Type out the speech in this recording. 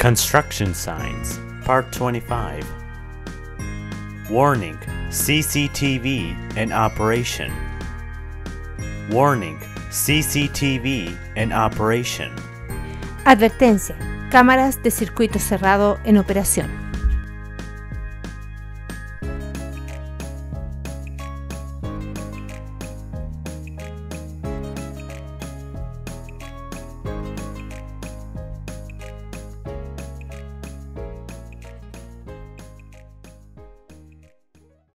Construction signs, Part 25. Warning, CCTV in operation. Warning, CCTV in operation. Advertencia, cámaras de circuito cerrado en operación.